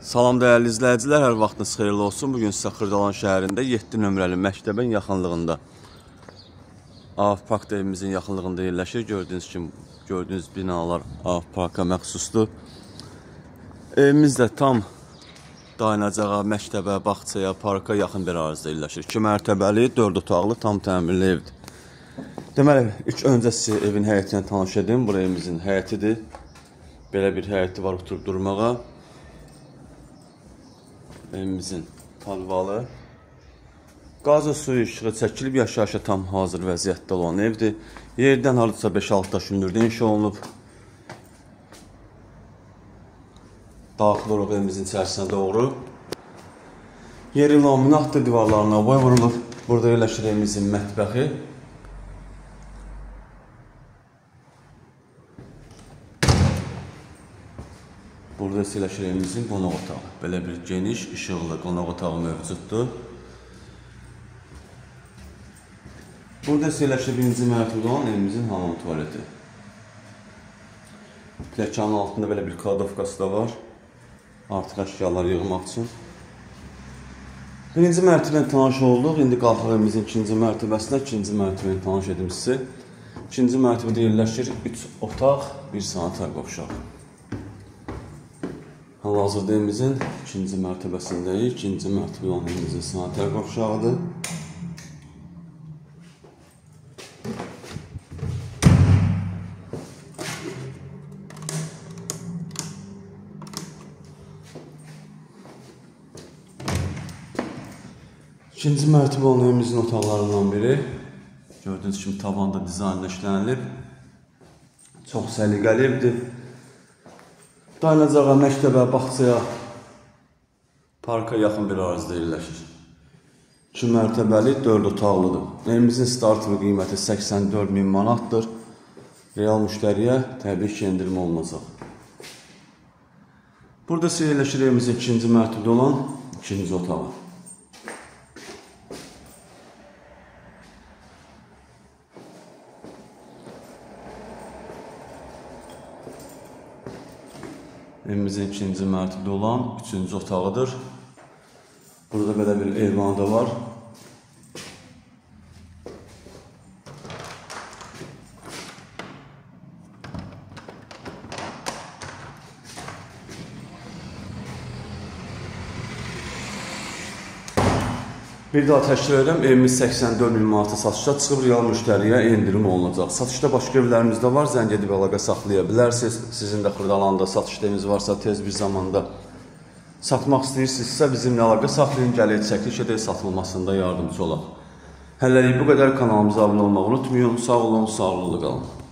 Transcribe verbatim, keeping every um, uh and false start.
Salam dəyərli izləyicilər, hər vaxtınız xeyirli olsun. Bugün sizə Xırdalan şəhərində yeddi nömrəli məktəbin yaxınlığında, Avpark evimizin yaxınlığında yerləşir. Gördüyünüz kimi, gördüyünüz binalar Avparka məxsusdur. Evimiz də tam dayanacağa, məktəbə, bağçaya, parka yaxın bir ərazidə yerləşir. iki mərtəbəli, dörd otaqlı, tam təmirli evdir. Deməli, ilk öncə sizi evin həyəti ilə tanış edim. Bu evimizin həyətidir. Belə bir həyəti var oturub durmağa. Evimizin palvalı. Qaz və suyu işığı çəkilib, yaşayışa tam hazır vəziyyətdə olan evdir. Yerdən hardasa beş altı daş hündürdə inşa olunub. Daxil olub evimizin içərisinə doğru. Yeri laminatdır, divarlarına boy vurulub. Burada yerləşir evimizin mətbəxi. Burada yerləşir evimizin qonaq otağı. Belə bir geniş, işıqlı qonaq otağı mövcuddur. Burada yerləşir birinci mərtəbədə olan evimizin hamam tualeti. Pləkanın altında belə bir kladovkası da var. Artıq əşyalar yığmaq üçün. Birinci mərtəbədən tanış olduq. İndi qalxaq evimizin ikinci mərtəbəsinə. İkinci mərtəbədən tanış edim sizi. İkinci mərtəbədə yerləşir üç otaq, bir sanitar qovşaq. Hal-hazırda evimizin ikinci mərtəbəsindəyik. İkinci mərtəbə olan evimizin sanitar qovşağıdır. İkinci mərtəbə olan evimizin otaqlarından biri. Gördüyünüz kimi tavanda dizaynla işlənilib. Çox səliqəli evdir. Dayanacağa, məktəbə, bağçaya, parka yaxın bir ərazidə yerləşir. iki mərtəbəli, dörd otaqlıdır. Evimizin start və qiyməti səksən dörd min manatdır. Real müştəriyə təbii ki, endirim olunacaq. Burada yerləşir evimizin ikinci mərtəbədə olan ikinci otağı. Evimizin ikinci mərtəbədə olan üçüncü otağıdır. Burada belə bir eyvanı da var. Bir daha təkrar edirəm, evimiz səksən dörd min manata satışda çıxıb, real müştəriyə endirim olunacaq. Satışda başqa evlərimiz də var, zəng edib əlaqə saxlaya bilərsiniz. Sizin də Xırdalanda satışda eviniz varsa, tez bir zamanda satmaq istəyirsinizsə, bizimlə əlaqə saxlayın, gələk çəkiliş edək, satılmasında yardımcı olaq. Hələlik bu qədər, kanalımıza abunə olmağı unutmayın. Sağ olun, sağlıqlı qalın.